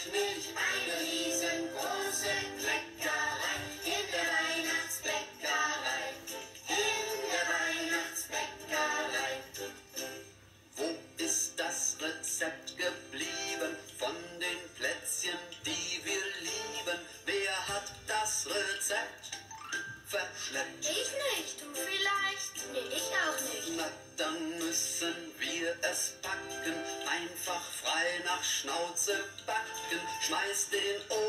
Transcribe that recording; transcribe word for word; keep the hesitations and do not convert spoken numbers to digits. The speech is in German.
Milch, eine riesengroße Kleckerei in der Weihnachtsbäckerei, in der Weihnachtsbäckerei. Wo ist das Rezept geblieben von den Plätzchen, die wir lieben? Wer hat das Rezept verschleppt? Ich nicht, du vielleicht? Nee, ich auch nicht. Na, dann müssen wir es packen, einfach frei nach Schnauze backen. Schmeiß den